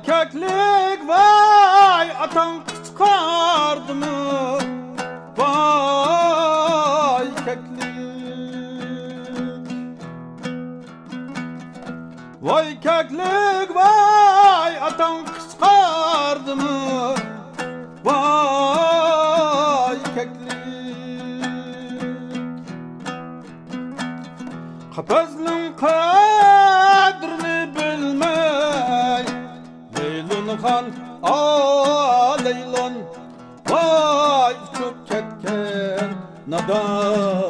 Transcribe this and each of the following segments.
keklik vay atan çıkardı mı? Vay keklik, vay keklik vay atan çıkardı mı? Vay keklik, kapezlin kadrini bilmey Leylon han a Leylon, vay uçup ketken nadar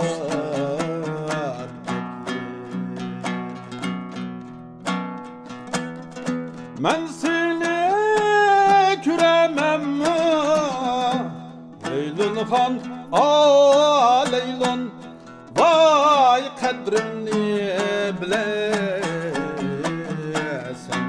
men seni küremem mi Leylon han a Leylon, vay kadrini bilesin.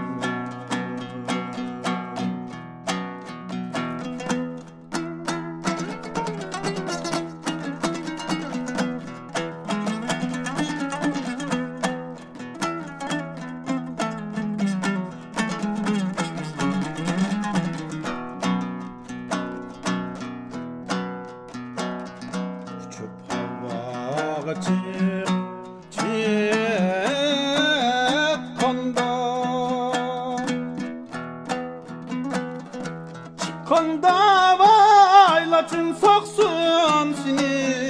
Çıkkanda vay laçın soksun seni,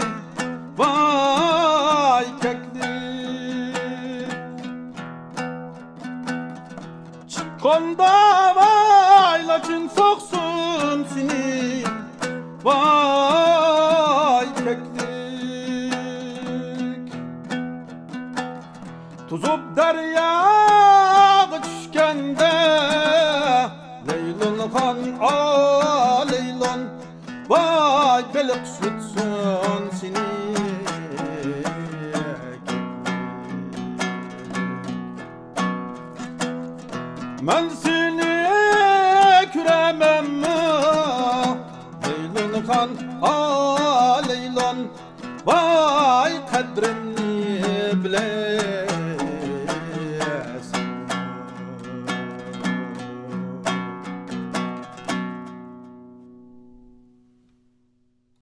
vay keklik. Çıkkanda vay laçın soksun seni, vay keklik. Tuzup deryaga düşkende Leylon han a Leylon, vay belik sütsün seni. Men seni küremem mi Leylon han a Leylon, vay kadrini bile